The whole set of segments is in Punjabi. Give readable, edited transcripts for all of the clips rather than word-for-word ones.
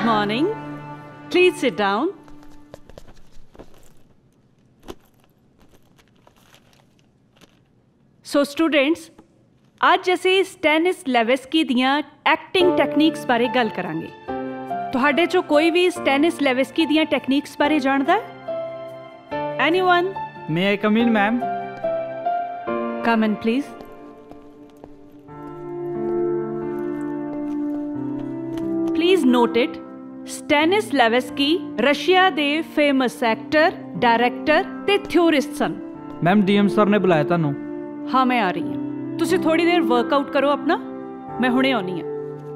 morning. Please sit down. So students, आज ਅਸੀਂ ਸਟੈਨਿਸ ਲੈਵਿਸਕੀ ਦੀਆਂ ਐਕਟਿੰਗ ਟੈਕਨੀਕਸ ਬਾਰੇ ਗੱਲ ਕਰਾਂਗੇ। ਤੁਹਾਡੇ ਚੋਂ ਕੋਈ ਵੀ ਸਟੈਨਿਸ ਲੈਵਿਸਕੀ ਦੀਆਂ ਟੈਕਨੀਕਸ ਬਾਰੇ ਜਾਣਦਾ ਹੈ? Anyone? May I come in, ma'am? Come in, please. Please note it. Stanis Levesky Russia ਦੇ फेमस एक्टर, डायरेक्टर ਤੇ ਥਿਓਰਿਸਟ ਸਨ। मैम DM सर ने बुलाया ਤੁਹਾਨੂੰ। हाँ मैं आ रही हूँ। तुसी थोड़ी देर वर्कआउट करो अपना, मैं हुणे आनी है।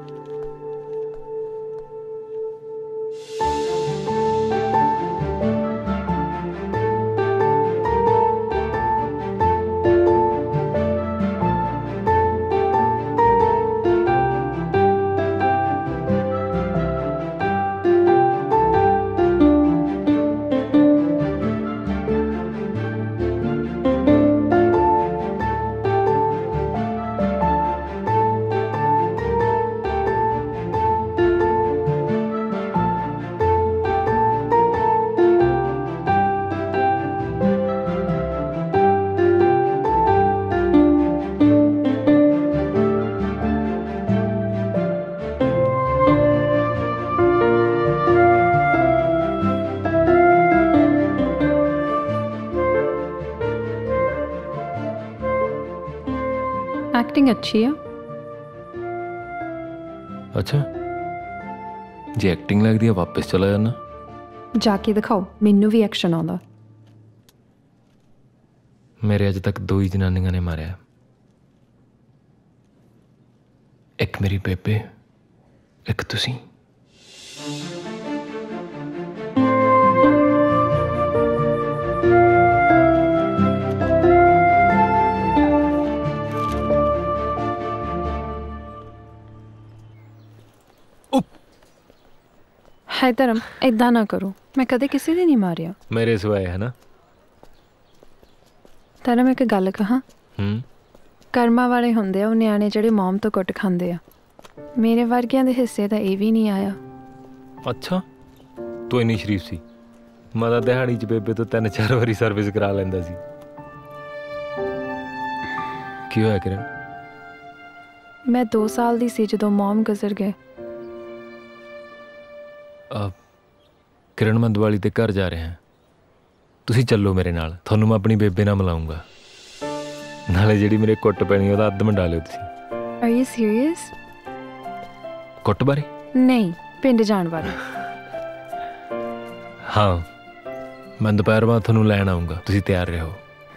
एक्टिंग अच्छी है। अच्छा, जे एक्टिंग लगती है वापस चला जाना। जाके दिखाओ, मैनू भी एक्शन आउंदा। मेरे अज तक दो ही जनानियां ने मारिया, एक मेरी बेबे, एक तुसी। है धर्म, इदा ना करो, मैं कदे किसी ने नहीं मारिया। मेरे सिवाय है ना। धर्म एक गल कहा, कर्मा वाले होंदे आ न्याणे जिहड़े मॉम तो कुट खांदे आ। मेरे वर्गियां दे हिस्से तां ये भी नहीं आया। अच्छा, तू इन्नी शरीफ सी। मैं तां दिहाड़ी च बेबे तो 3-4 वारी सर्विस करा लैंदा सी। की होया किरण? मैं 2 साल दी सी जदों मॉम गुजर गए। किरण मैं दिवाली ते घर जा रहा। तुसी चलो मेरे नाल, थानू मैं अपनी बेबे नाल मिलाऊंगा। नाले जिहड़ी मेरे कुट पैनी ओहदा अद्ध मंडा लिओ तुसी। Are you serious? कुट बारे? नहीं, पिंड जाण बारे। हाँ, मैं दोपहर बाद थानू लैण आऊंगा, तुसी तैयार रहो।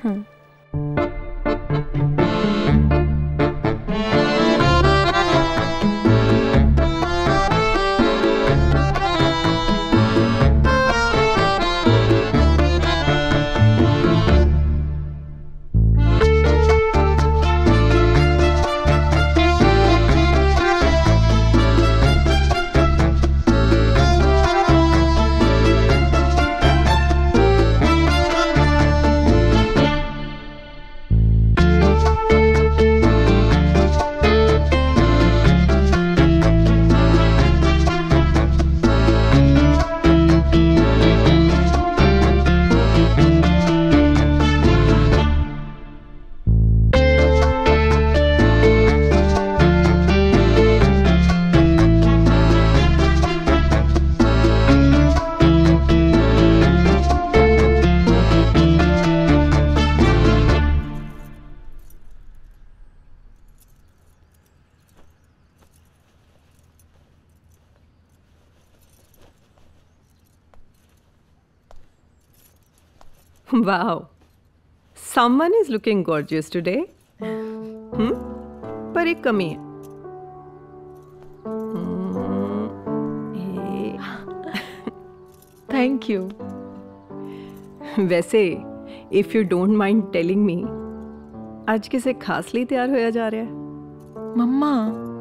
Wow, someone is looking gorgeous today. पर एक कमी है। Thank you. वैसे if you don't mind telling me, आज किसे खास लिए तैयार होया जा रहा है? मम्मा,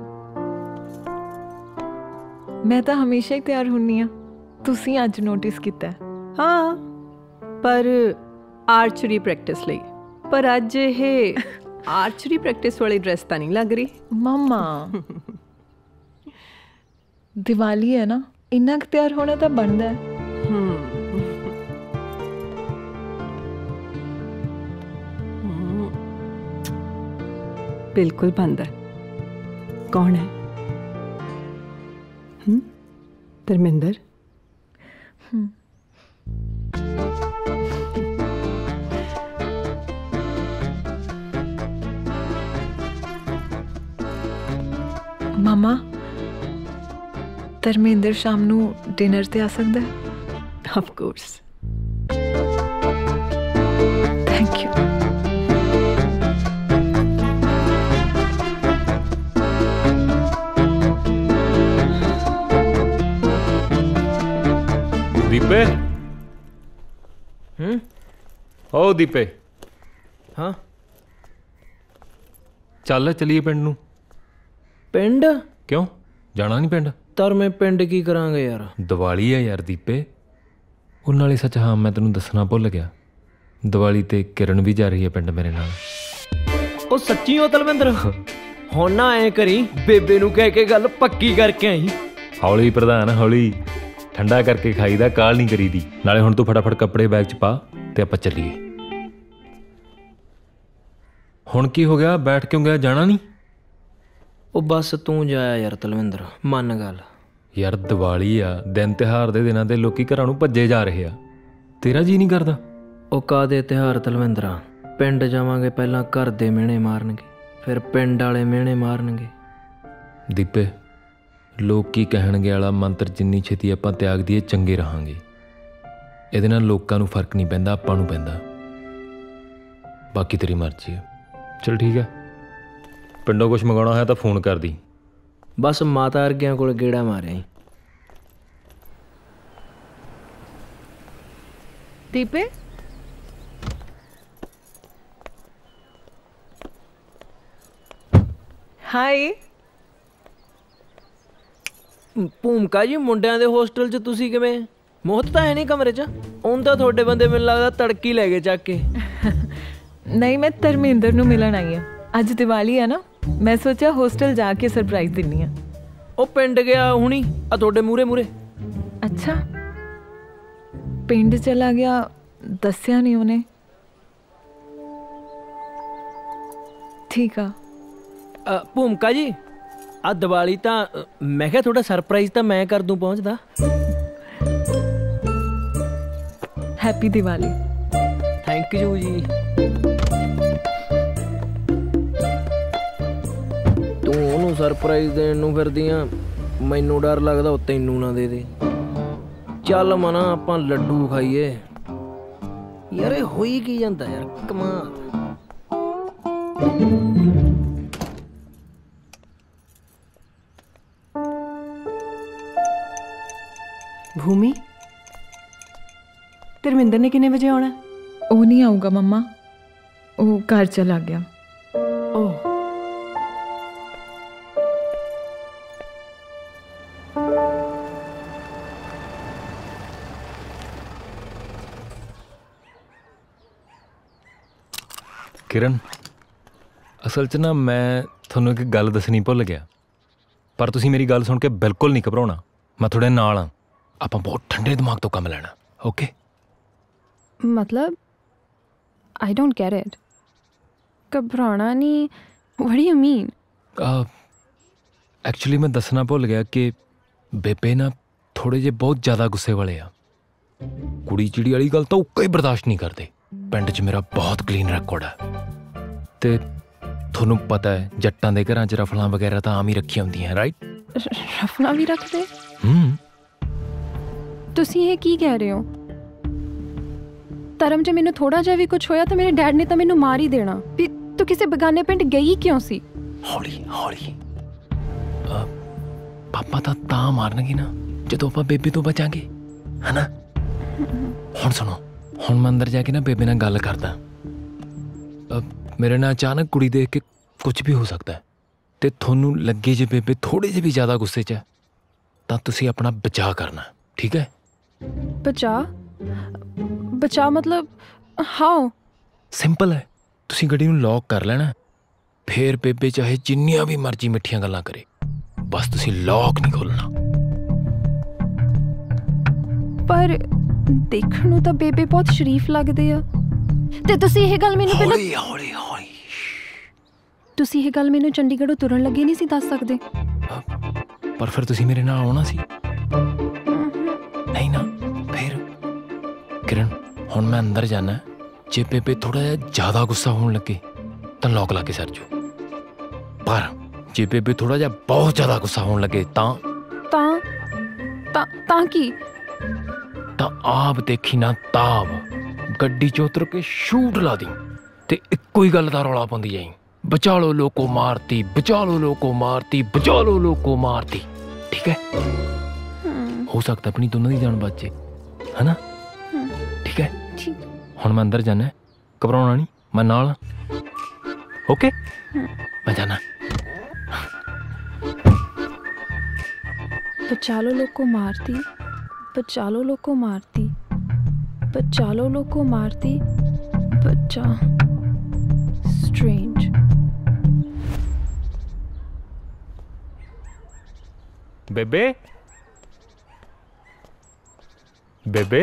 मैं तो हमेशा ही तैयार होनी हाँ। तुसी अज नोटिस किया? हाँ, पर आर्चरी प्रैक्टिस ਲਈ। पर अज ये आर्चरी प्रैक्टिस वाली ड्रेस तो नहीं लग रही। मम्मा, दिवाली है ना, ਇੰਨਾ ਕੁ ਤਿਆਰ ਹੋਣਾ ਤਾਂ ਬਣਦਾ ਹੈ। ਬਿਲਕੁਲ ਬਣਦਾ। ਕੌਣ ਹੈ? ਧਰਮਿੰਦਰ। ਮਾਮਾ ਧਰਮਿੰਦਰ ਸ਼ਾਮ ਨੂੰ ਡਿਨਰ ਤੇ ਆ ਸਕਦਾ ਹੈ? Of course. Thank you. Deepe. ਓ ਦੀਪੇ। ਹਾਂ ਚੱਲ ਚਲੀਏ ਪਿੰਡ ਨੂੰ। ਪਿੰਡ ਕਿਉਂ ਜਾਣਾ ਨਹੀਂ ਪਿੰਡ? ਤਰ ਮੈਂ ਪਿੰਡ ਕੀ ਕਰਾਂਗੇ ਯਾਰ? ਦੀਵਾਲੀ ਹੈ ਯਾਰ ਦੀਪੇ। ਉਹ ਨਾਲੇ ਸੱਚ ਹਾਂ ਮੈਂ ਤੈਨੂੰ ਦੱਸਣਾ ਭੁੱਲ ਗਿਆ, ਦੀਵਾਲੀ ਤੇ ਕਿਰਨ ਵੀ ਜਾ ਰਹੀ ਹੈ ਪਿੰਡ ਮੇਰੇ ਨਾਲ। ਉਹ ਸੱਚੀ ਹੋ ਤਲਵਿੰਦਰ? ਹੁਣ ਨਾ ਐ ਕਰੀ, ਬੇਬੇ ਨੂੰ ਕਹਿ ਕੇ ਗੱਲ ਪੱਕੀ ਕਰਕੇ ਆਈ। ਹੌਲੀ ਪ੍ਰਧਾਨ ਹੌਲੀ, ਠੰਡਾ ਕਰਕੇ ਖਾਈਦਾ, ਕਾਲ ਨਹੀਂ ਕਰੀਦੀ। ਨਾਲੇ ਹੁਣ ਤੂੰ ਫਟਾਫਟ ਕੱਪੜੇ ਬੈਗ 'ਚ ਪਾ ਤੇ ਆਪਾਂ ਚੱਲੀਏ। ਹੁਣ ਕੀ ਹੋ ਗਿਆ, ਬੈਠ ਕਿਉਂ ਗਿਆ? ਜਾਣਾ ਨਹੀਂ? ਉਹ ਬਸ ਤੂੰ ਜਾਇਆ ਯਾਰ ਤਲਵਿੰਦਰ, ਮੰਨ ਗੱਲ। ਯਾਰ ਦੀਵਾਲੀ ਆ, ਦਿਨ ਤਿਉਹਾਰ ਦੇ ਦਿਨਾਂ ਤੇ ਲੋਕੀ ਘਰਾਂ ਨੂੰ ਭੱਜੇ ਜਾ ਰਹੇ ਆ, ਤੇਰਾ ਜੀ ਨਹੀਂ ਕਰਦਾ? ਉਹ ਕਾਹਦੇ ਤਿਉਹਾਰ ਤਲਵਿੰਦਰਾ? ਪਿੰਡ ਜਾਵਾਂਗੇ, ਪਹਿਲਾਂ ਘਰ ਦੇ ਮਿਹਣੇ ਮਾਰਨਗੇ, ਫਿਰ ਪਿੰਡ ਵਾਲੇ ਮਿਹਣੇ ਮਾਰਨਗੇ। ਦੀਪੇ ਲੋਕ ਕੀ ਕਹਿਣਗੇ ਵਾਲਾ ਮੰਤਰ ਜਿੰਨੀ ਛੇਤੀ ਆਪਾਂ ਤਿਆਗ ਦੀਏ ਚੰਗੇ ਰਹਾਂਗੇ। ਇਹਦੇ ਨਾਲ ਲੋਕਾਂ ਨੂੰ ਫਰਕ ਨਹੀਂ ਪੈਂਦਾ, ਆਪਾਂ ਨੂੰ ਪੈਂਦਾ। ਬਾਕੀ ਤੇਰੀ ਮਰਜ਼ੀ ਹੈ। ਚਲ ਠੀਕ ਹੈ, ਪਿੰਡੋਂ ਕੁਛ ਮੰਗਾਉਣਾ ਹੋਇਆ ਤਾਂ ਫੋਨ ਕਰ ਦੀ। ਬਸ ਮਾਤਾ ਵਰਗਿਆਂ ਕੋਲ ਗੇੜਾ ਮਾਰਿਆ ਈ। ਦੀਪੇ ਹਾਈ। ਭੂਮਕਾ ਜੀ, ਮੁੰਡਿਆਂ ਦੇ ਹੋਸਟਲ 'ਚ ਤੁਸੀਂ ਕਿਵੇਂ? ਮੁਹਤ ਤਾਂ ਹੈ ਨਹੀਂ ਕਮਰੇ 'ਚ? ਹੁਣ ਤਾਂ ਤੁਹਾਡੇ ਬੰਦੇ ਮੈਨੂੰ ਲੱਗਦਾ ਤੜਕੀ ਲੈ ਗਏ ਚੱਕ ਕੇ। ਨਹੀਂ, ਮੈਂ ਧਰਮਿੰਦਰ ਨੂੰ ਮਿਲਣ ਆਈ ਹਾਂ। ਅੱਜ ਦੀਵਾਲੀ ਹੈ ਨਾ, ਮੈਂ ਸੋਚਿਆ ਹੋਸਟਲ ਜਾ ਕੇ ਸਰਪ੍ਰਾਈਜ਼ ਦਿੰਨੀ ਆ। ਉਹ ਪਿੰਡ ਗਿਆ ਹੁਣੀ ਆ ਤੁਹਾਡੇ ਮੂਰੇ। ਅੱਛਾ, ਪਿੰਡ ਚਲਾ ਗਿਆ, ਦੱਸਿਆ ਨਹੀਂ ਉਹਨੇ। ਠੀਕ ਆ। ਭੂਮਕਾ ਜੀ, ਆ ਦੀਵਾਲੀ ਤਾਂ ਮੈਂ ਕਿਹਾ ਥੋੜਾ ਸਰਪ੍ਰਾਈਜ਼ ਤਾਂ ਮੈਂ ਕਰ ਦੂੰ ਪਹੁੰਚਦਾ। ਹੈਪੀ ਦੀਵਾਲੀ। ਥੈਂਕ ਯੂ ਜੀ। ਤੂੰ ਉਹਨੂੰ ਸਰਪ੍ਰਾਈਜ਼ ਦੇਣ ਨੂੰ ਫਿਰਦੀ ਆ, ਮੈਨੂੰ ਡਰ ਲੱਗਦਾ ਉਹ ਤੈਨੂੰ ਨਾ ਦੇ ਦੇ। ਚੱਲ ਮਨਾ, ਆਪਾਂ ਲੱਡੂ ਖਾਈਏ। ਯਾਰ ਇਹ ਹੋਈ ਕੀ ਜਾਂਦਾ ਯਾਰ, ਕਮਾਲ। ਭੂਮੀ, ਧਰਮਿੰਦਰ ਨੇ ਕਿੰਨੇ ਵਜੇ ਆਉਣਾ? ਉਹ ਨਹੀਂ ਆਊਗਾ ਮੰਮਾ, ਉਹ ਘਰ ਚਲਾ ਗਿਆ। ਓਹ, ਕਿਰਨ, ਅਸਲ 'ਚ ਨਾ ਮੈਂ ਤੁਹਾਨੂੰ ਇੱਕ ਗੱਲ ਦੱਸਣੀ ਭੁੱਲ ਗਿਆ, ਪਰ ਤੁਸੀਂ ਮੇਰੀ ਗੱਲ ਸੁਣ ਕੇ ਬਿਲਕੁਲ ਨਹੀਂ ਘਬਰਾਉਣਾ। ਮੈਂ ਤੁਹਾਡੇ ਨਾਲ ਹਾਂ, ਆਪਾਂ ਬਹੁਤ ਠੰਡੇ ਦਿਮਾਗ ਤੋਂ ਕੰਮ ਲੈਣਾ। ਓਕੇ? ਮਤਲਬ ਆਈ ਡੋਂਟ ਗੈਟ ਇਟ। ਘਬਰਾਉਣਾ ਨਹੀਂ? What do you mean? Actually ਮੈਂ ਦੱਸਣਾ ਭੁੱਲ ਗਿਆ ਕਿ ਬੇਬੇ ਨਾ ਥੋੜ੍ਹੇ ਜਿਹੇ ਬਹੁਤ ਜ਼ਿਆਦਾ ਗੁੱਸੇ ਵਾਲੇ ਆ। ਕੁੜੀ ਚਿੜੀ ਵਾਲੀ ਗੱਲ ਤਾਂ ਉਹ ਕੋਈ ਬਰਦਾਸ਼ਤ ਨਹੀਂ ਕਰਦੇ। ਪਿੰਡ 'ਚ ਮੇਰਾ ਬਹੁਤ ਕਲੀਨ ਰਿਕਾਰਡ ਹੈ, ਤੇ ਤੁਹਾਨੂੰ ਪਤਾ ਹੈ ਜੱਟਾਂ ਦੇ ਘਰਾਂ 'ਚ ਰਫਲਾਂ ਵਗੈਰਾ ਤਾਂ ਆਮ ਹੀ ਰੱਖੀਆਂ ਹੁੰਦੀਆਂ, ਰਾਈਟ? ਰਫਲਾਂ ਵੀ ਰੱਖਦੇ? ਤੁਸੀਂ ਇਹ ਕੀ ਕਹਿ ਰਹੇ ਹੋ? ਧਰਮ 'ਚ ਮੈਨੂੰ ਥੋੜਾ ਜਿਹਾ ਵੀ ਕੁਝ ਹੋਇਆ ਤਾਂ ਮੇਰੇ ਡੈਡ ਨੇ ਤਾਂ ਮੈਨੂੰ ਮਾਰ ਹੀ ਦੇਣਾ। ਵੀ ਤੂੰ ਕਿਸੇ ਬੇਗਾਨੇ ਪਿੰਡ ਗਈ ਕਿਉਂ ਸੀ? ਹੌਲੀ ਹੌਲੀ, ਪਾਪਾ ਤਾਂ ਮਾਰਨਗੇ ਨਾ ਜਦੋਂ ਆਪਾਂ ਬੇਬੇ ਤੋਂ ਬਚਾਂਗੇ, ਹਨਾ? ਹੁਣ ਸੁਣੋ, ਹੁਣ ਮੈਂ ਅੰਦਰ ਜਾ ਕੇ ਨਾ ਬੇਬੇ ਨਾਲ ਗੱਲ ਕਰਦਾ। ਮੇਰੇ ਨਾਲ ਅਚਾਨਕ ਕੁੜੀ ਦੇਖ ਕੇ ਕੁਝ ਵੀ ਹੋ ਸਕਦਾ ਹੈ, ਤੇ ਤੁਹਾਨੂੰ ਲੱਗੇ ਜੇ ਬੇਬੇ ਥੋੜੇ ਜਿਹੇ ਵੀ ਜ਼ਿਆਦਾ ਗੁੱਸੇ 'ਚ ਹੈ ਤਾਂ ਤੁਸੀਂ ਆਪਣਾ ਬਚਾਅ ਕਰਨਾ, ਠੀਕ ਹੈ? ਬਚਾਅ ਮਤਲਬ ਹਾਓ? ਸਿੰਪਲ ਹੈ, ਤੁਸੀਂ ਗੱਡੀ ਨੂੰ ਲੌਕ ਕਰ ਲੈਣਾ, ਫੇਰ ਬੇਬੇ ਚਾਹੇ ਜਿੰਨੀਆਂ ਵੀ ਮਰਜ਼ੀ ਮਿੱਠੀਆਂ ਗੱਲਾਂ ਕਰੇ, ਬਸ ਤੁਸੀਂ ਲੌਕ ਨਹੀਂ ਖੋਲਣਾ। पर देखण ਨੂੰ ਤਾਂ ਬੇਬੇ ਬਹੁਤ ਸ਼ਰੀਫ ਲੱਗਦੇ ਆ ਤੇ ਤੁਸੀਂ ਇਹ ਗੱਲ ਮੈਨੂੰ ਪਹਿਲਾਂ ਹੌਲੀ ਤੁਸੀਂ ਇਹ ਗੱਲ ਮੈਨੂੰ ਚੰਡੀਗੜ੍ਹੋਂ ਤੁਰਨ ਲੱਗੇ ਨਹੀਂ ਸੀ ਦੱਸ ਸਕਦੇ ਪਰ ਫਿਰ ਤੁਸੀਂ ਮੇਰੇ ਨਾਲ ਆਉਣਾ ਸੀ ਨਹੀਂ ਨਾ ਫਿਰ ਕਿਰਨ ਹੁਣ ਮੈਂ ਅੰਦਰ ਜਾਣਾ ਜੇ ਬੇਬੇ ਥੋੜਾ ਜਿਹਾ ਜ਼ਿਆਦਾ ਗੁੱਸਾ ਹੋਣ ਲੱਗੇ ਤਾਂ ਲੋਕ ਲਾ ਕੇ ਸਰ ਜੂ ਪਰ ਜੇ ਬੇਬੇ ਥੋੜਾ ਜਿਹਾ ਬਹੁਤ ਜ਼ਿਆਦਾ ਗੁੱਸਾ ਹੋਣ ਲੱਗੇ ਤਾਂ ਕੀ ਤਾਂ ਆਪ ਦੇਖੀ ਨਾ ਤਾਬ ਗੱਡੀ ਚੋਂ ਉਤਰ ਕੇ ਸ਼ੂਟ ਲਾ ਦੀ ਤੇ ਇੱਕੋ ਹੀ ਗੱਲ ਦਾ ਰੌਲਾ ਪਾਉਂਦੀ ਜਾਈ ਬਚਾ ਲੋ ਲੋਕੋ ਮਾਰਤੀ ਬਚਾ ਲੋ ਲੋਕੋ ਮਾਰਤੀ ਬਚਾ ਲੋ ਲੋਕੋ ਮਾਰਤੀ ਠੀਕ ਹੈ ਹੋ ਸਕਦਾ ਆਪਣੀ ਦੋਨਾਂ ਦੀ ਜਾਨ ਬਚ ਜੇ ਹੈ ਠੀਕ ਹੈ ਹੁਣ ਮੈਂ ਅੰਦਰ ਜਾਣਾ ਘਬਰਾਉਣਾ ਨਹੀਂ ਮੈਂ ਨਾਲ ओके मैं जाना बचालो लोग को मारती बचालो लोग को मारती बचालो लोग को मारती बचा स्ट्रेंज बेबे बेबे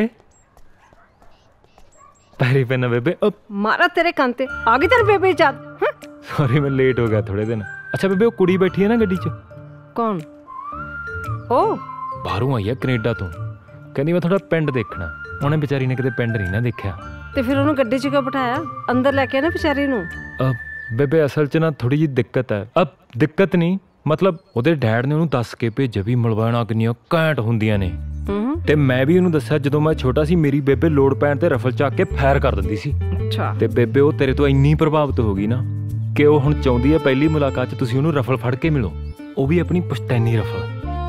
पैरी पहना बेबे अब मारा तेरे कान ते आ गई तेरे बेबे याद सॉरी मैं लेट हो गया थोड़े दिन अच्छा बेबे वो कुड़ी बैठी है ना गड्डी च कौन ओ बाहरों आई है कनेडा तो कहनी मैं थोड़ा पिंड देखना उन्हें बेचारी ने किते पिंड नहीं ना देखा ते फिर उन्होंने गड्डी च क्यों बिठाया अंदर लेके ना बेचारी नूं बेबे असल च ना थोड़ी जी दिक्कत है अब दिक्कत नहीं मतलब ਉਹਦੇ ਡੈਡ ਨੇ ਉਹਨੂੰ ਦੱਸ ਕੇ ਭੇਜਿਆ ਵੀ ਮਲਵਾਣਾ ਕਿੰਨੀਆਂ ਘੈਂਟ ਹੁੰਦੀਆਂ ਨੇ ਤੇ ਮੈਂ ਵੀ ਉਹਨੂੰ ਦੱਸਿਆ ਜਦੋਂ ਮੈਂ ਛੋਟਾ ਸੀ ਮੇਰੀ ਬੇਬੇ ਲੋੜ ਪੈਣ ਤੇ ਰਫਲ ਚੱਕ ਕੇ ਫਾਇਰ ਕਰ ਦਿੰਦੀ ਸੀ ਅੱਛਾ ਤੇ ਬੇਬੇ ਉਹ ਤੇਰੇ ਤੋਂ ਇੰਨੀ ਪ੍ਰਭਾਵਿਤ ਹੋ ਗਈ ਨਾ ਕਿ ਉਹ ਹੁਣ ਚਾਹੁੰਦੀ ਹੈ ਪਹਿਲੀ ਮੁਲਾਕਾਤ 'ਚ ਤੁਸੀਂ ਉਹਨੂੰ ਰਫਲ ਫੜ ਕੇ ਮਿਲੋ ਉਹ ਵੀ ਆਪਣੀ ਪੁਸ਼ਤੈਨੀ ਰਫਲ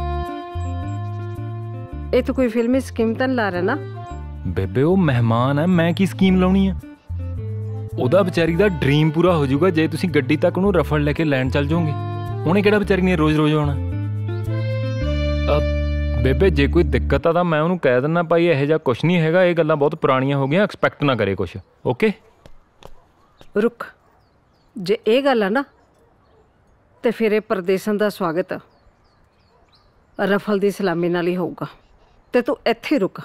ਇਹ ਤਾਂ ਕੋਈ ਫਿਲਮੀ ਸਕੀਮ ਤਾਂ ਲਾ ਰਿਹਾ ਨਾ ਬੇਬੇ ਉਹ ਮਹਿਮਾਨ ਹੈ ਮੈਂ ਕੀ ਸਕੀਮ ਲਾਉਣੀ ਆ ਉਹਦਾ ਵਿਚਾਰੀ ਦਾ ਡ੍ਰੀਮ ਪੂਰਾ ਹੋ ਜਾਊਗਾ ਜੇ ਤੁਸੀਂ ਗੱਡੀ ਤੱਕ ਉਹਨੂੰ ਰਫਲ ਲੈ ਕੇ ਲੈਣ ਚੱਲ ਜਾਓਗੇ ਉਹਨੇ ਕਿਹੜਾ ਵਿਚਾਰੀ ਨੇ ਰੋਜ਼-ਰੋਜ਼ ਆਉਣਾ ਬੇਬੇ ਜੇ ਕੋਈ ਦਿੱਕਤ ਆ ਤਾਂ ਮੈਂ ਉਹਨੂੰ ਕਹਿ ਦਿੰਦਾ ਭਾਈ ਇਹੋ ਜਿਹਾ ਕੁਛ ਨਹੀਂ ਹੈਗਾ ਇਹ ਗੱਲਾਂ ਬਹੁਤ ਪੁਰਾਣੀਆਂ ਹੋ ਗਈਆਂ ਐਕਸਪੈਕਟ ਨਾ ਕਰੇ ਕੁਛ ਓਕੇ ਰੁਕ ਜੇ ਇਹ ਗੱਲ ਆ ਨਾ ਤੇ ਫਿਰ ਇਹ ਪਰਦੇਸਾਂ ਦਾ ਸਵਾਗਤ ਰਫਲ ਦੀ ਸਲਾਮੀ ਨਾਲ ਹੀ ਹੋਊਗਾ ਤੇ ਤੂੰ ਇੱਥੇ ਰੁਕ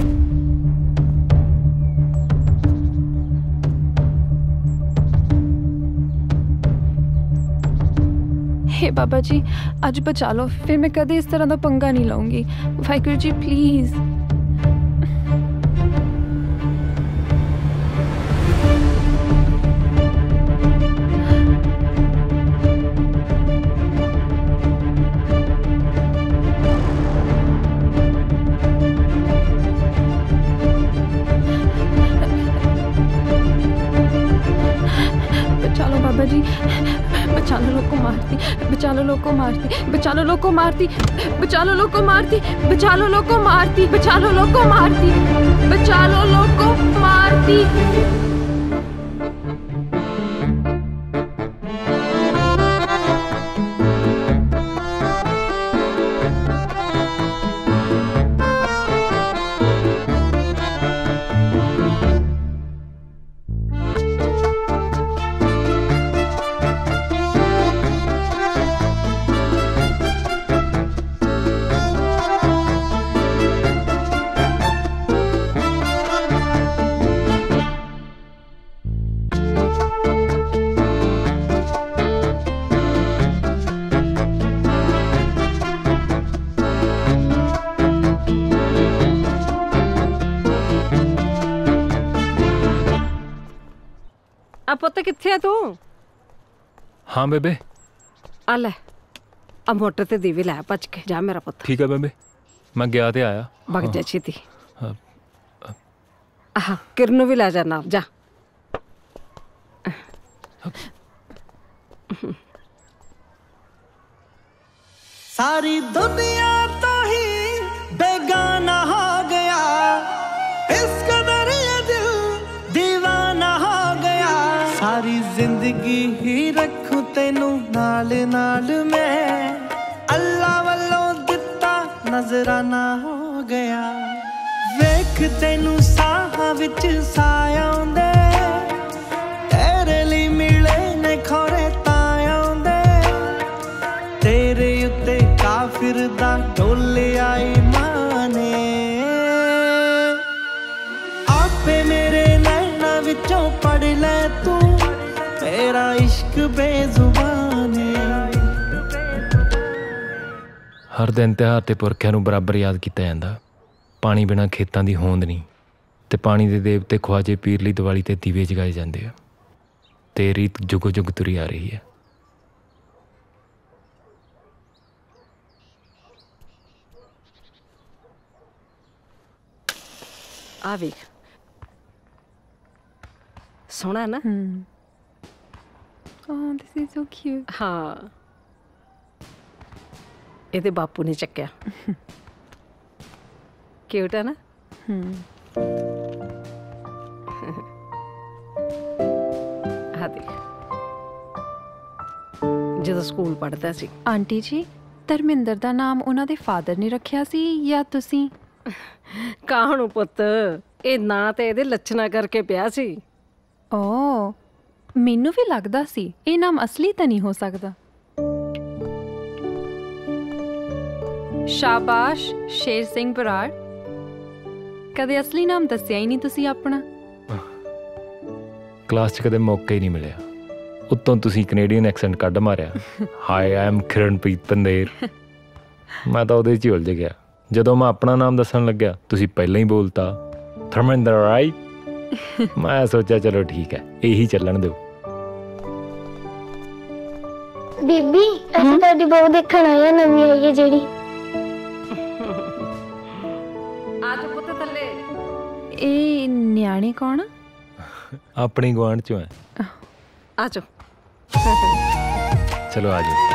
हे बाबा जी आज बचा लो फिर मैं कभी इस तरह का पंगा नहीं लाऊंगी वाहिगुरु जी प्लीज बचा लो बाबा जी बचा लो लोग को मारती बचा लो लोग को मारती बचा लो लोग को मारती बचा लो लोग को मारती बचा लो लोग को मारती बचा लो लोग को मारती बचा लो लोग को मारती ਪੁੱਤ ਕਿੱਥੇ ਆ ਤੂੰ ਹਾਂ ਬੇਬੇ ਆ ਲੈ ਆ ਮੋਟਰ ਤੇ ਦੀਵੇ ਲੈ ਭੱਜ ਕੇ ਜਾ ਮੇਰਾ ਪੁੱਤ ਠੀਕ ਹੈ ਬੇਬੇ ਮੈਂ ਗਿਆ ਤੇ ਆਇਆ ਭੱਜ ਜਾ ਛੇਤੀ ਆਹ ਕਿਰਨ ਨੂੰ ਵੀ ਲੈ ਜਾ ਨਾਲ ਜਾ सारी दुनिया तो ही बेगाना हो गया इस कदर ये दिल दीवाना हो गया सारी जिंदगी ही रखूं तेनू नाल नाल मैं अल्लाह वालों दिता नजराना हो गया वेख तेनू साहां विच साया आउंदे तेरे लिए मिले ने खोरे ताया आउंदे तेरे उत्ते काफिर दा डोले आई माने हर दिन त्यौहार ते पुरखिਆਂ ਨੂੰ बराबर याद ਕੀਤਾ ਜਾਂਦਾ। पानी बिना खेतां ਦੀ होंद नहीं ते पानी दे देवते ख्वाजे पीरली दिवाली ते दीवे जगाए जाते हैं ते रीत जुगो जुग तुरी आ रही है। आ वे सोहना ना। Oh, this is so cute. हाँ ਇਹਦੇ ਬਾਪੂ ਨੇ ਚੱਕਿਆ। ਕਿਊਟ ਹੈ ਨਾ। ਆ ਦੇਖ ਜਦੋਂ ਸਕੂਲ ਪੜ੍ਹਦਾ ਸੀ। ਆਂਟੀ ਜੀ ਧਰਮਿੰਦਰ ਦਾ ਨਾਮ ਉਹਨਾਂ ਦੇ ਫਾਦਰ ਨੇ ਰੱਖਿਆ ਸੀ ਜਾਂ ਤੁਸੀਂ? ਕਾਹਨੂੰ ਪੁੱਤ, ਇਹ ਨਾਂ ਤੇ ਇਹਦੇ ਲੱਛਣਾ ਕਰਕੇ ਪਿਆ ਸੀ। ਓ ਮੈਨੂੰ ਵੀ ਲੱਗਦਾ ਸੀ ਇਹ ਨਾਮ ਅਸਲੀ ਤਾਂ ਨਹੀਂ ਹੋ ਸਕਦਾ। ਸ਼ਾਬਾਸ਼ ਸ਼ੇਰ ਸਿੰਘ ਬਰਾੜ, ਕਦੇ ਅਸਲੀ ਨਾਮ ਦੱਸਿਆ ਹੀ ਨਹੀਂ ਤੁਸੀਂ ਆਪਣਾ। ਕਲਾਸ 'ਚ ਕਦੇ ਮੌਕਾ ਹੀ ਨਹੀਂ ਮਿਲਿਆ, ਉੱਤੋਂ ਤੁਸੀਂ ਕੈਨੇਡੀਅਨ ਐਕਸੈਂਟ ਕੱਢ ਮਾਰਿਆ। Hi I'm Kiranpreet Pander. ਮੈਂ ਤਾਂ ਉਹਦੇ 'ਚ ਹੀ ਉਲਝ ਗਿਆ। ਜਦੋਂ ਮੈਂ ਆਪਣਾ ਨਾਮ ਦੱਸਣ ਲੱਗਿਆ ਤੁਸੀਂ ਪਹਿਲਾਂ ਹੀ ਬੋਲਤਾ ਧਰਮਿੰਦਰ ਰਾਈਟ। ਮੈਂ ਸੋਚਿਆ ਚਲੋ ਠੀਕ ਹੈ ਇਹੀ ਚੱਲਣ ਦਿਓ। ਬੀਬੀ ਅਸੀਂ ਤੁਹਾਡੀ ਬਹੂ ਦੇਖਣ ਆਏ ਆ, ਨਵੀਂ ਆਈ ਹੈ ਜਿਹੜੀ। ਅੱਜ ਪੁੱਤ ਥੱਲੇ। ਇਹ ਨਿਆਣੇ ਕੌਣ ਆ? ਆਪਣੀ ਗੁਆਂਢ 'ਚੋਂ ਹੈ। ਆ ਜਾਓ। ਚਲੋ ਆ ਜਾਓ।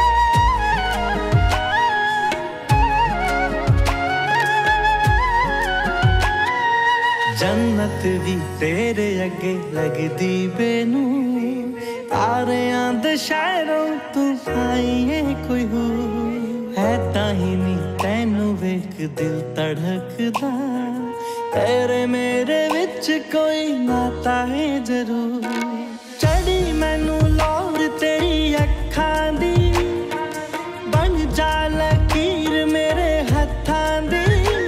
जन्नत भी तेरे अगे लगदी बेनू, तारियां दे शहरों तू आई है कोई हो है, ताही नी तैनू वेख दिल धड़कदा, तेरे मेरे विच कोई नाता है जरूर। चढ़ी मैनू लौर तेरी अखां दी, बन जा लकीर मेरे हत्थां दी,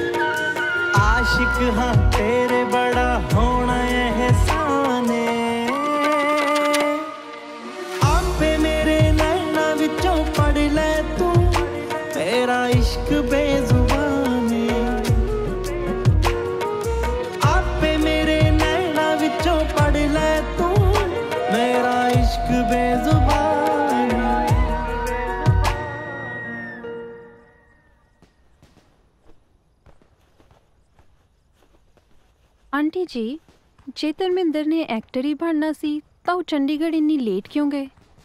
आशिक हाँ तेरे बड़ा होना एहसान है। आपे मेरे नैना विचों पढ़ ले तू, मेरा इश्क बेजुबान है। आपे मेरे नैना विचों पढ़ ले तू, मेरा इश्क बेजुबान है। ਆਂਟੀ ਜੀ ਜੇ ਧਰਮਿੰਦਰ ਨੇ ਐਕਟਰ ਹੀ ਬਣਨਾ ਸੀ ਤਾਂ ਉਹ ਚੰਡੀਗੜ੍ਹ ਇੰਨੀ ਲੇਟ ਕਿਉਂ ਗਏ?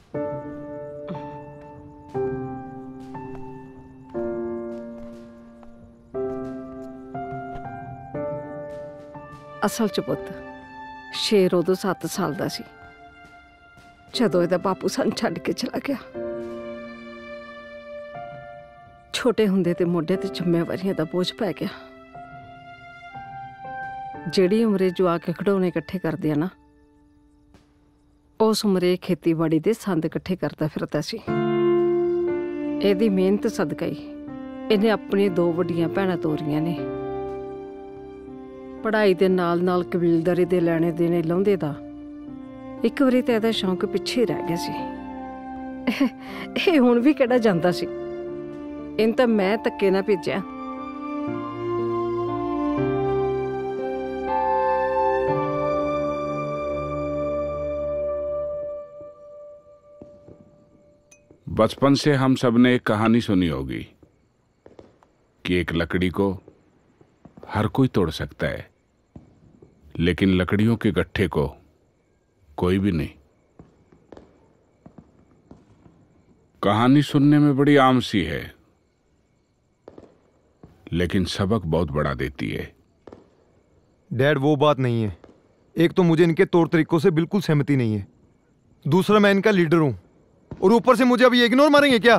ਅਸਲ 'ਚ ਪੁੱਤ ਸ਼ੇਰ ਉਦੋਂ 7 ਸਾਲ ਦਾ ਸੀ ਜਦੋਂ ਇਹਦਾ ਬਾਪੂ ਸਾਨੂੰ ਛੱਡ ਕੇ ਚਲਾ ਗਿਆ। ਛੋਟੇ ਹੁੰਦੇ ਤੇ ਮੋਢੇ ਤੇ ਜ਼ਿੰਮੇਵਾਰੀਆਂ ਦਾ ਬੋਝ ਪੈ ਗਿਆ। ਜਿਹੜੀ ਉਮਰੇ ਜਵਾ ਕੇ ਖਿਡੌਣੇ ਇਕੱਠੇ ਕਰਦੇ ਆ ਨਾ, ਉਸ ਉਮਰੇ ਖੇਤੀਬਾੜੀ ਦੇ ਸੰਦ ਇਕੱਠੇ ਕਰਦਾ ਫਿਰਦਾ ਸੀ। ਇਹਦੀ ਮਿਹਨਤ ਸਦਕਾ ਹੀ ਇਹਨੇ ਆਪਣੀ 2 ਵੱਡੀਆਂ ਭੈਣਾਂ ਤੋਰੀਆਂ ਨੇ। ਪੜ੍ਹਾਈ ਦੇ ਨਾਲ ਨਾਲ ਕਬੀਲਦਾਰੀ ਦੇ ਲੈਣੇ ਦੇਣੇ ਲਾਉਂਦੇ ਦਾ ਇੱਕ ਵਾਰੀ ਤਾਂ ਇਹਦਾ ਸ਼ੌਂਕ ਪਿੱਛੇ ਰਹਿ ਗਿਆ ਸੀ। ਇਹ ਹੁਣ ਵੀ ਕਿਹੜਾ ਜਾਂਦਾ ਸੀ, ਇਹਨੂੰ ਤਾਂ ਮੈਂ ਧੱਕੇ ਨਾ ਭੇਜਿਆ। बचपन से हम सब ने एक कहानी सुनी होगी कि एक लकड़ी को हर कोई तोड़ सकता है, लेकिन लकड़ियों के गट्ठे को कोई भी नहीं। कहानी सुनने में बड़ी आम सी है, लेकिन सबक बहुत बड़ा देती है। डैड वो बात नहीं है। एक तो मुझे इनके तौर तरीकों से बिल्कुल सहमति नहीं है, दूसरा मैं इनका लीडर हूं और ऊपर से मुझे अभी इग्नोर मारेंगे क्या?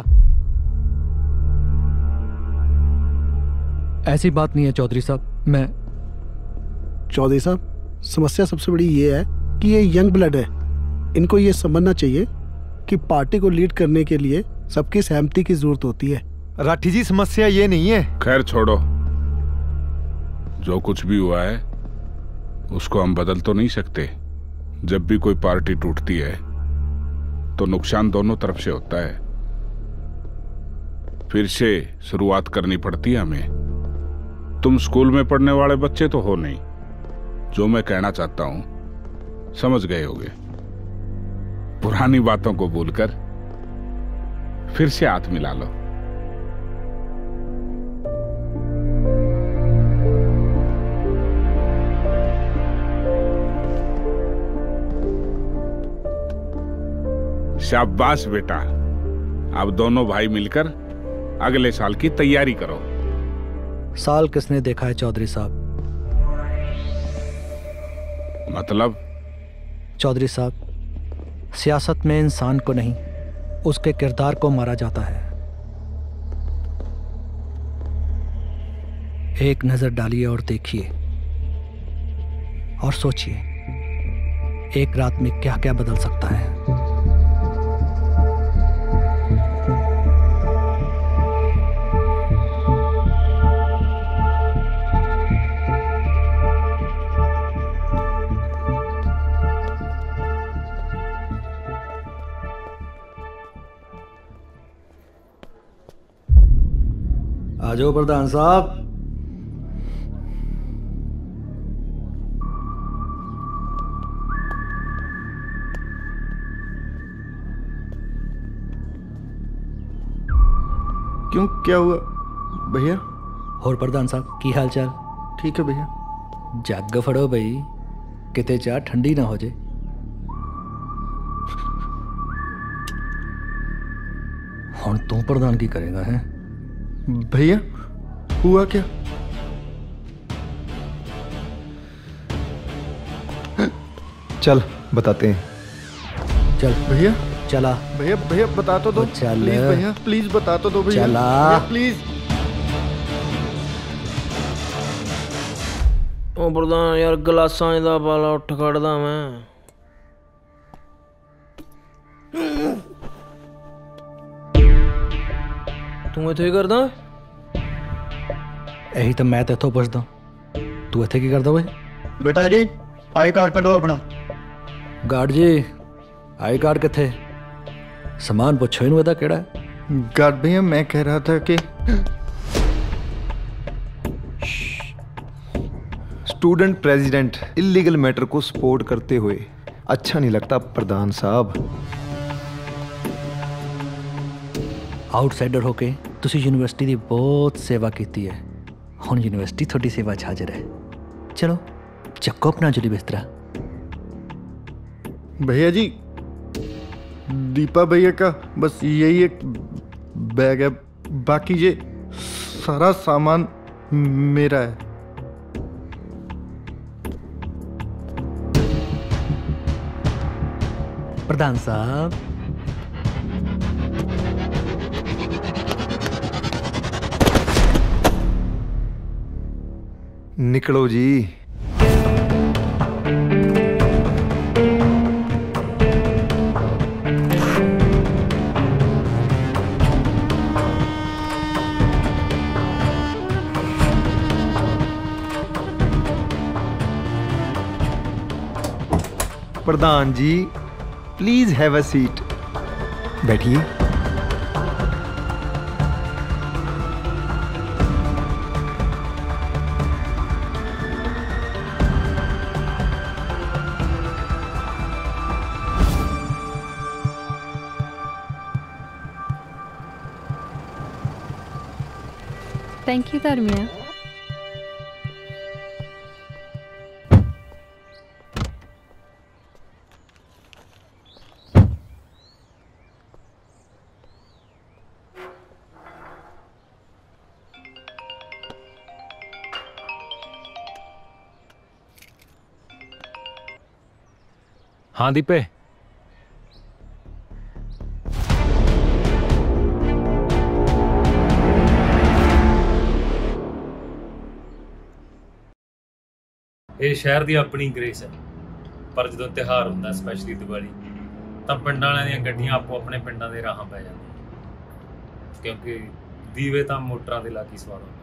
ऐसी बात नहीं है चौधरी साहब। मैं चौधरी साहब समस्या सबसे बड़ी ये है कि ये यंग ब्लड है। इनको ये समझना चाहिए कि पार्टी को लीड करने के लिए सबकी सहमति की जरूरत होती है। राठी जी समस्या ये नहीं है। खैर छोड़ो, जो कुछ भी हुआ है उसको हम बदल तो नहीं सकते। जब भी कोई पार्टी टूटती है तो नुकसान दोनों तरफ से होता है। फिर से शुरुआत करनी पड़ती है हमें। तुम स्कूल में पढ़ने वाले बच्चे तो हो नहीं। जो मैं कहना चाहता हूं समझ गए होगे। पुरानी बातों को भूलकर फिर से हाथ मिला लो। शाबाश बेटा। अब दोनों भाई मिलकर अगले साल की तैयारी करो। साल किसने देखा है चौधरी साहब? मतलब? चौधरी साहब, सियासत में इंसान को नहीं, उसके किरदार को मारा जाता है। एक नजर डालिए और देखिए और सोचिए, एक रात में क्या क्या बदल सकता है। आ जाओ प्रधान साहब। क्यों, क्या हुआ भैया? और प्रधान साहब की हाल चाल? ठीक है भैया। जग फड़ो भाई, किते चाह ठंडी ना हो जाए। हुण तू प्रधान की करेगा है? भैया हुआ क्या? चल बताते हैं। चल भैया। चला भैया, भैया बता तो दो। चल प्लीज भैया, प्लीज बता तो दो भैया। चला भैया, प्लीज। ओ प्रधान यार, गलासां दा पाला उठ खड़दा मैं। तू इत्थे करदा? यही तो मैं तेथों पुछदा, तू इत्थे की करदा? बेटा जी आई कार्ड कढो अपना। गार्ड जी आई कार्ड किथे? समान पुछो इनू एदा केड़ा है? गार्ड भैया मैं कह रहा था कि स्टूडेंट प्रेसिडेंट इलीगल मैटर को सपोर्ट करते हुए अच्छा नहीं लगता प्रधान साहब। आउटसाइडर होके तुसी यूनिवर्सिटी की बहुत सेवा की है, हुण यूनिवर्सिटी थोड़ी सेवा च हाजिर है। चलो चक्को अपना जुली बिस्तरा। भैया जी, दीपा भैया का बस यही एक बैग है, बाकी ये सारा सामान मेरा है। प्रधान साहब निकलो जी। प्रधान जी प्लीज हैव अ सीट। बैठिए। Thank you Dharmiya. हाँ दीपे, ਇਹ ਸ਼ਹਿਰ ਦੀ ਆਪਣੀ ਗ੍ਰੇਸ ਹੈ, ਪਰ ਜਦੋਂ ਤਿਉਹਾਰ ਹੁੰਦਾ ਸਪੈਸ਼ਲੀ ਦੀਵਾਲੀ ਤਾਂ ਪਿੰਡਾਂ ਵਾਲਿਆਂ ਦੀਆਂ ਗੱਡੀਆਂ ਆਪੋ ਆਪਣੇ ਪਿੰਡਾਂ ਦੇ ਰਾਹਾਂ ਪੈ ਜਾਂਦੀਆਂ, ਕਿਉਂਕਿ ਦੀਵੇ ਤਾਂ ਮੋਟਰਾਂ ਦੇ ਲਾਗੀ ਸਵਾਰ ਹੁੰਦੇ।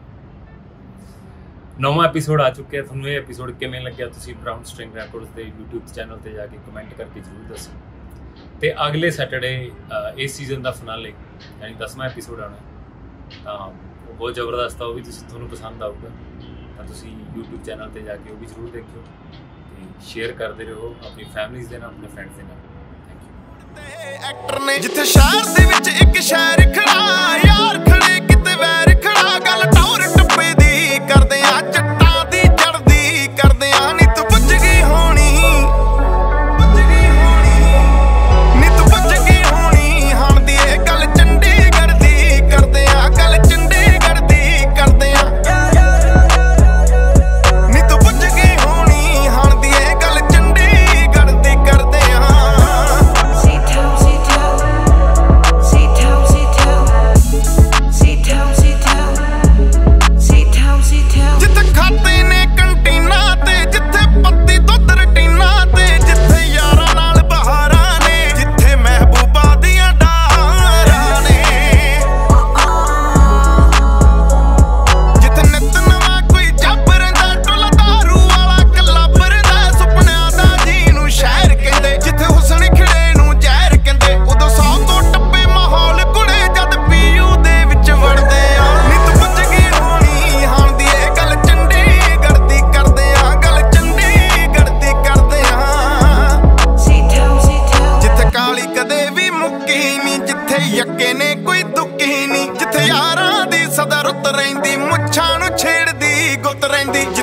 ਨਵਾਂ ਐਪੀਸੋਡ ਆ ਚੁੱਕਿਆ। ਤੁਹਾਨੂੰ ਇਹ ਐਪੀਸੋਡ ਕਿਵੇਂ ਲੱਗਿਆ ਤੁਸੀਂ ਬਰਾਊਨ ਸਟ੍ਰਿੰਗ ਰੈਕੋਰਡਸ ਦੇ YouTube ਚੈਨਲ ਤੇ ਜਾ ਕੇ ਕਮੈਂਟ ਕਰਕੇ ਜ਼ਰੂਰ ਦੱਸੋ। ਤੇ ਅਗਲੇ ਸੈਟਰਡੇ ਇਸ ਸੀਜ਼ਨ ਦਾ ਫਿਨਾਲੇ ਯਾਨੀ 10ਵਾਂ ਐਪੀਸੋਡ ਆਉਣਾ, ਤਾਂ ਉਹ ਬਹੁਤ ਜ਼ਬਰਦਸਤ ਆ, ਉਹ ਵੀ ਤੁਹਾਨੂੰ ਪਸੰਦ ਆਊਗਾ। ਤਾਂ ਤੁਸੀਂ YouTube ਚੈਨਲ ਤੇ ਜਾ ਕੇ ਉਹ ਵੀ ਜ਼ਰੂਰ ਦੇਖਿਓ ਤੇ ਸ਼ੇਅਰ ਕਰਦੇ ਰਹੋ ਆਪਣੀ ਫੈਮਿਲੀਜ਼ ਦੇ ਨਾਲ, ਆਪਣੇ ਫਰੈਂਡਸ ਦੇ ਨਾਲ। ਐਕਟਰ ਨੇ ਜਿੱਥੇ ਸ਼ਹਿਰ ਦੇ ਵਿੱਚ ਇੱਕ ਸ਼ਹਿਰ ਖੜਾ, ਯਾਰ ਖੜੇ ਕਿਤੇ ਵੈਰ ਖੜਾ, ਗੱਲ ਟੌਰ ਟੱਪੇ ਦੀ ਕਰਦੇ ਆ, ਚੱਟਾਂ ਦੀ ਚੜਦੀ ਕਰਦੇ ਆ, ਨੀ ਤੂੰ ਪੁੱਜ ਗਈ ਹੋਣੀ, ਨੀ ਤੂੰ ਪੁੱਜ ਗਈ ਹੋਣੀ, ਹਾਂ ਦੀ ਇਹ ਗੱਲ ਚੰਡੀਗੜ੍ਹ ਦੀ ਕਰਦੇ ਆ, ਗੱਲ ਚੰਡੀਗੜ੍ਹ ਦੀ ਕਰਦੇ ਆ, ਨੀ ਤੂੰ ਪੁੱਜ ਗਈ ਹੋਣੀ, ਹਾਂ ਦੀ ਇਹ ਗੱਲ ਚੰਡੀਗੜ੍ਹ ਦੀ ਕਰਦੇ ਆ। ਜਿੱਥੇ ਖਾਤੇ ਨੇ ਕੰਟੀਨਾਂ ਤੇ, ਜਿੱਥੇ ਪੱਤੀ ਦੁੱਧ ਰਟੀਨਾਂ ਤੇ, ਜਿੱਥੇ ਯਾਰਾਂ ਨਾਲ ਬਹਾਰਾਂ ਨੇ, ਜਿੱਥੇ ਮਹਿਬੂਬਾ ਦੀਆਂ ਡਾਰਾਂ ਨੇ, ਜਿੱਥੇ ਨਿੱਤ ਨਵਾਂ ਕੋਈ ਜੱਬ ਰਹਿੰਦਾ, ਟੋਲਾ ਦਾਰੂ ਵਾਲਾ ਕਲੱਬ ਰਹਿੰਦਾ, ਸੁਪਨਿਆਂ ਦਾ ਜੀ ਨੂੰ ਸ਼ਹਿਰ ਕਹਿੰਦੇ, ਜਿੱਥੇ ਹੁਸਨ ਖਿੜੇ ਨੂੰ ਜ਼ਹਿਰ ਕਹਿੰਦੇ, ਉਦੋਂ 100 ਤੋਂ ਟੱਪੇ ਮਾਹੌਲ ਕੁੜੇ, ਜਦ ਪੀਯੂ ਦੇ ਵਿੱਚ ਵੜਦੇ ਆ, ਨੀ ਤੂੰ ਪੁੱਜ ਗਈ ਹੋਣੀ, ਹਾਂ ਦੀ ਇਹ ਗੱਲ ਚੰਡੀਗੜ੍ਹ ਦੀ ਕਰਦੇ ਆ, ਗੱਲ ਚੰਡੀਗੜ੍ਹ ਦੀ ਕਰਦੇ ਆ। ਜਿੱਥੇ ਕਾਲੀ ਕਦੇ ਵੀ ਮੁੱਕੀ ਨਹੀਂ, ਜਿੱਥੇ ਯੱਕੇ ਨੇ ਕੋਈ ਦੁੱਕੀ ਨਹੀਂ, ਜਿੱਥੇ ਯਾਰਾਂ ਦੀ ਸਦਾ ਰੁੱਤ ਰਹਿੰਦੀ, ਮੁੱਛਾਂ ਨੂੰ ਛੇੜਦੀ ਗੁੱਤ ਰਹਿੰਦੀ,